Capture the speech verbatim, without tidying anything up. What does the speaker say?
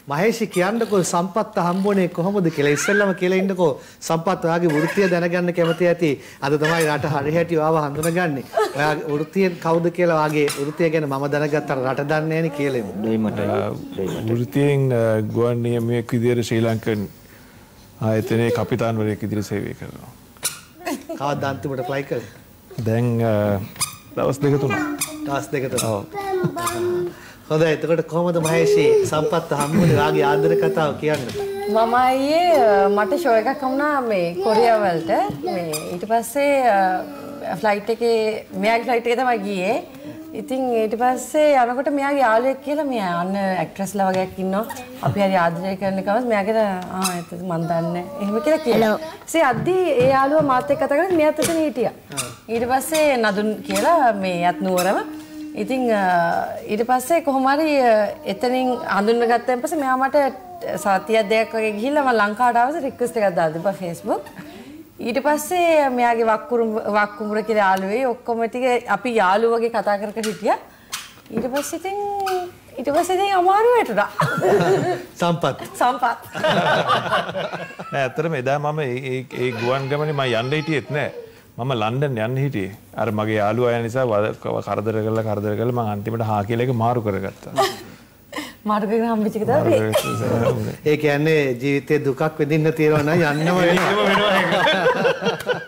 මහේෂි කියන්නකෝ සම්පත්ත හම්බුනේ කොහොමද කියලා ඉස්සෙල්ලාම කියලා ඉන්නකෝ සම්පත් ඔයාගේ වෘත්තිය දැනගන්න කැමති ඇති අද තමයි රට හරිහැටි ආව හඳුනගන්නේ ඔයාගේ වෘත්තියෙන් කවුද කියලා ඔයාගේ වෘත්තිය ගැන මම දැනගත්තා රට දන්නේ නැණි කියලා මට වෘත්තියෙන් ගුවන් නියමයක් විදියට ශ්‍රී ලංකන් ආයතනයේ කපිතාන්වරයෙක් විදියට සේවය කරනවා කවද්ද අන්තිමට ෆ්ලයි කළේ දැන් දවස් දෙක තුනක් දවස් දෙක තුනක් ඔව් හොඳයි එතකොට කොහොමද මහේෂි සම්පත්ත හම්බුනේ වාගේ ආදර කතාව කියන්න මම අයියේ මට ෂෝ එකක් වුණා මේ කොරියා වලට මේ ඊට පස්සේ ෆ්ලයිට් එකේ මෙයාගේ ෆ්ලයිට් එකේ තමයි ගියේ ඉතින් ඊට පස්සේ යනකොට මෙයාගේ යාළුවෙක් කියලා මෙයා අන්න ඇක්ට්‍රස්ලා වගේක් ඉන්නවා අපි හරි ආදරය කරන කමස් මෙයාගේ ආ එතන මන් දන්නේ එහෙම කියලා කියනවා ඉතින් අද්දි ඒ යාළුවා මාත් එක්ක කතා කරලා මෙයාත් එතන හිටියා ඊට පස්සේ නදුන් කියලා මේ යත් නුවරම ඉතින් ඊට පස්සේ කොහොම හරි එතනින් හඳුන්වගත්තන් පස්සේ මෙයා මට සතියක් දෙකක් වගේ ගිහිල්ලා මම ලංකාවට ආවම රික්වෙස්ට් එකක් දාලා තිබ්බා Facebook ඊට පස්සේ මෙයාගේ වක්කුරු වක්කුඹුර කියලා යාළුවේ ඔක්කොම ටික අපි යාළුවෝ වගේ කතා කර කර හිටියා ඊට පස්සේ ඉතින් ඊට පස්සේ ඉතින් අමාරු වැටුණා සම්පත් සම්පත් නෑ අතරම එදා මම ඒ ඒ ගුවන් ගමනේ මම යන්න හිටියෙත් නෑ මම ලන්ඩන් යන්න හිටියේ අර මගේ යාළුවා යන නිසා කරදර කරලා කරදර කරලා මම අන්තිමට හා කියලා එක මාරු කරගත්තා මාරු කරගෙන හම්බෙච්ච එක තමයි ඒ කියන්නේ ජීවිතේ දුකක් විඳින්න තියෙනවා නම් යන්නම වෙනවා